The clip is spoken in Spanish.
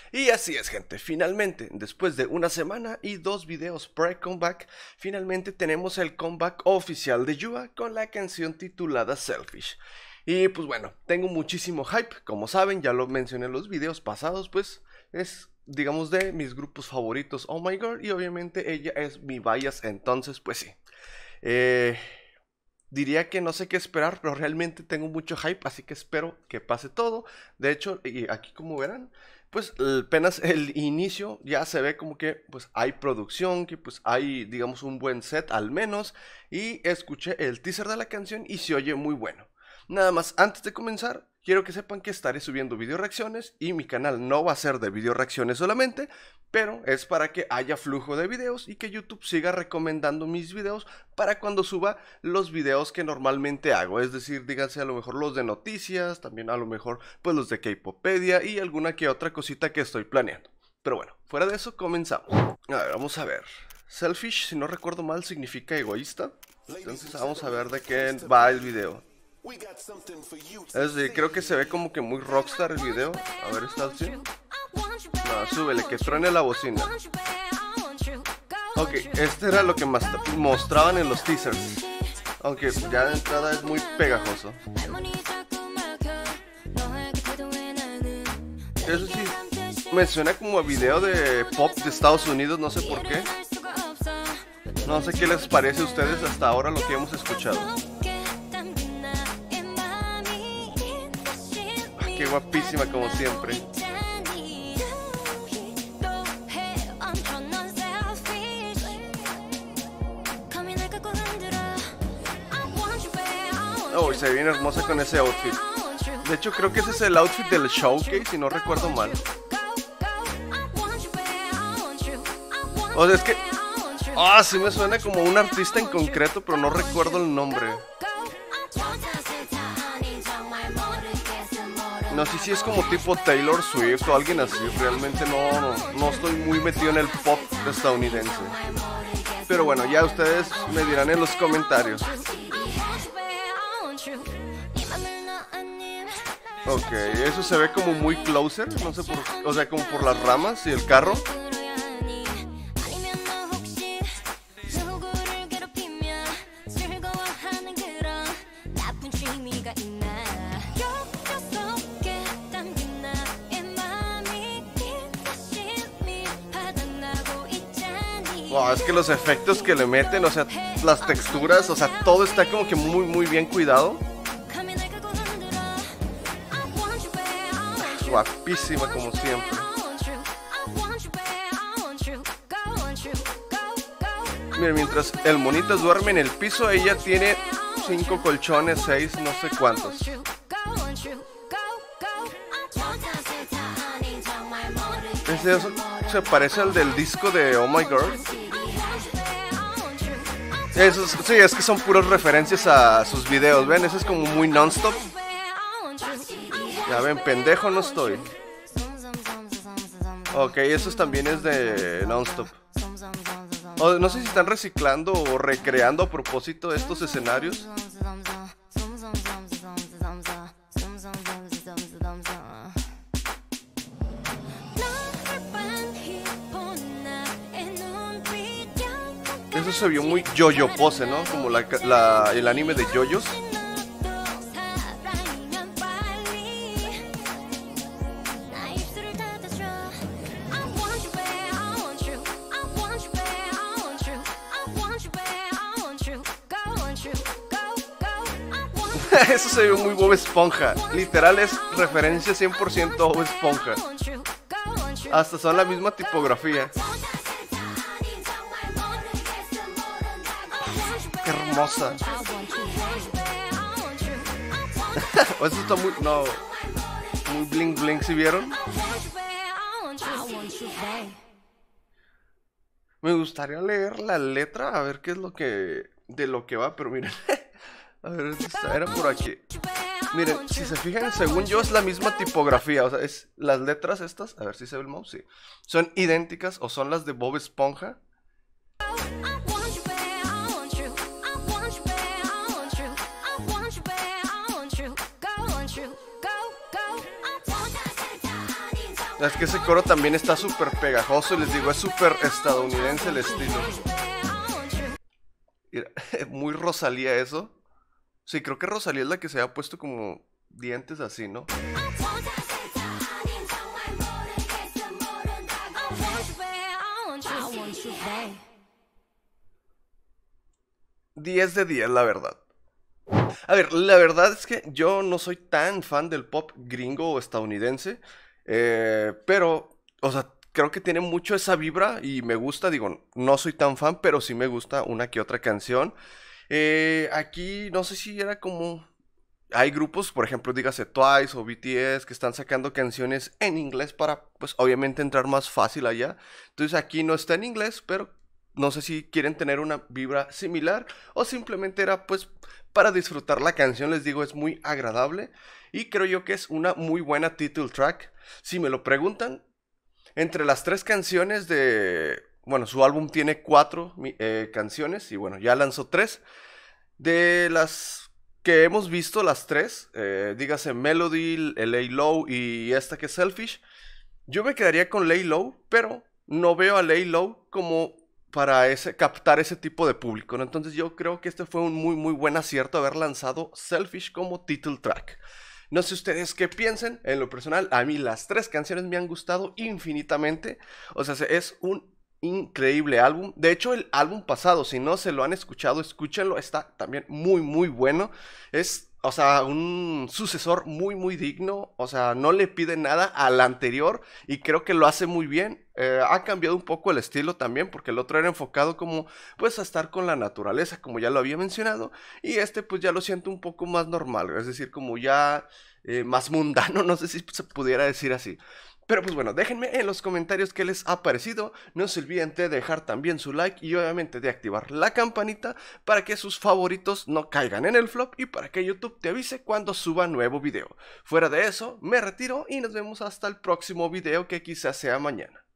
Y así es, gente, finalmente, después de una semana y 2 videos pre-comeback, finalmente tenemos el comeback oficial de Yua con la canción titulada Selfish. Y pues bueno, tengo muchísimo hype, como saben, ya lo mencioné en los videos pasados, pues es, digamos, de mis grupos favoritos, Oh My Girl, y obviamente ella es mi bias, entonces pues sí. Diría que no sé qué esperar, pero realmente tengo mucho hype, así que espero que pase todo. De hecho, y aquí como verán, pues apenas el inicio ya se ve como que pues hay producción, que pues hay, digamos, un buen set al menos. Y escuché el teaser de la canción y se oye muy bueno. Nada más, antes de comenzar, quiero que sepan que estaré subiendo video reacciones y mi canal no va a ser de video reacciones solamente, pero es para que haya flujo de videos y que YouTube siga recomendando mis videos para cuando suba los videos que normalmente hago. Es decir, díganse a lo mejor los de noticias, también a lo mejor pues los de K-Popedia y alguna que otra cosita que estoy planeando. Pero bueno, fuera de eso comenzamos. A ver, vamos a ver. Selfish, si no recuerdo mal, significa egoísta. Entonces vamos a ver de qué va el video. Es decir, creo que se ve como que muy rockstar el video. A ver, ¿está así? No, súbele, que truene la bocina. Ok, este era lo que mostraban en los teasers. Aunque ya de entrada es muy pegajoso. Eso sí, me suena como a video de pop de Estados Unidos, no sé por qué. No sé qué les parece a ustedes hasta ahora lo que hemos escuchado. Qué guapísima como siempre. Oh, se ve bien hermosa con ese outfit. De hecho, creo que ese es el outfit del showcase, si no recuerdo mal. O sea, es que... Ah, sí me suena como un artista en concreto, pero no recuerdo el nombre. No sé si es como tipo Taylor Swift o alguien así. Realmente no estoy muy metido en el pop estadounidense. Pero bueno, ya ustedes me dirán en los comentarios. Ok, eso se ve como muy closer. No sé por... O sea, como por las ramas y el carro. Wow, es que los efectos que le meten, o sea, las texturas, o sea, todo está como que muy bien cuidado. Guapísima como siempre. Miren, mientras el monito duerme en el piso, ella tiene 5 colchones, 6, no sé cuántos. Eso se parece al del disco de Oh My Girl. Esos, sí, es que son puras referencias a sus videos, ¿ven? Ese es como muy non-stop. Ya ven, pendejo no estoy. Ok, eso también es de non-stop. No sé si están reciclando o recreando a propósito estos escenarios. Eso se vio muy Yo-Yo Pose, ¿no? Como el anime de Yoyos. Eso se ve muy Bob Esponja. Literal es referencia 100% a Bob Esponja. Hasta son la misma tipografía. Qué hermosa. Eso está muy... No. Muy bling bling, ¿sí vieron? Me gustaría leer la letra, a ver qué es lo que... de lo que va, pero miren. A ver, era por aquí. Miren, si se fijan, según yo es la misma tipografía. O sea, es las letras estas, a ver si se ve el mouse, sí. Son idénticas o son las de Bob Esponja. Es que ese coro también está súper pegajoso y les digo, es súper estadounidense el estilo. Mira, muy Rosalía eso. Sí, creo que Rosalía es la que se ha puesto como dientes así, ¿no? 10 de 10, la verdad. A ver, la verdad es que yo no soy tan fan del pop gringo o estadounidense, pero, o sea, creo que tiene mucho esa vibra y me gusta, digo, no soy tan fan, pero sí me gusta una que otra canción. Aquí no sé si era como... Hay grupos, por ejemplo, dígase Twice o BTS, que están sacando canciones en inglés para, pues, obviamente entrar más fácil allá. Entonces aquí no está en inglés, pero no sé si quieren tener una vibra similar o simplemente era, pues, para disfrutar la canción. Les digo, es muy agradable y creo yo que es una muy buena title track. Si me lo preguntan, entre las tres canciones de... Bueno, su álbum tiene cuatro canciones y bueno, ya lanzó tres. De las que hemos visto, las tres, dígase Melody, Lay Low y esta que es Selfish, yo me quedaría con Lay Low, pero no veo a Lay Low como para captar ese tipo de público, ¿no? Entonces yo creo que este fue un muy muy buen acierto haber lanzado Selfish como title track. No sé ustedes qué piensen, en lo personal, a mí las tres canciones me han gustado infinitamente, o sea, es un increíble álbum. De hecho, el álbum pasado, si no se lo han escuchado, escúchenlo, está también muy, muy bueno. Es, o sea, un sucesor muy, muy digno. O sea, no le pide nada al anterior y creo que lo hace muy bien. Ha cambiado un poco el estilo también, porque el otro era enfocado como, pues, a estar con la naturaleza, como ya lo había mencionado. Y este, pues, ya lo siento un poco más normal, es decir, como ya más mundano, no sé si se pudiera decir así. Pero pues bueno, déjenme en los comentarios qué les ha parecido. No se olviden de dejar también su like y obviamente de activar la campanita para que sus favoritos no caigan en el flop y para que YouTube te avise cuando suba nuevo video. Fuera de eso, me retiro y nos vemos hasta el próximo video que quizás sea mañana.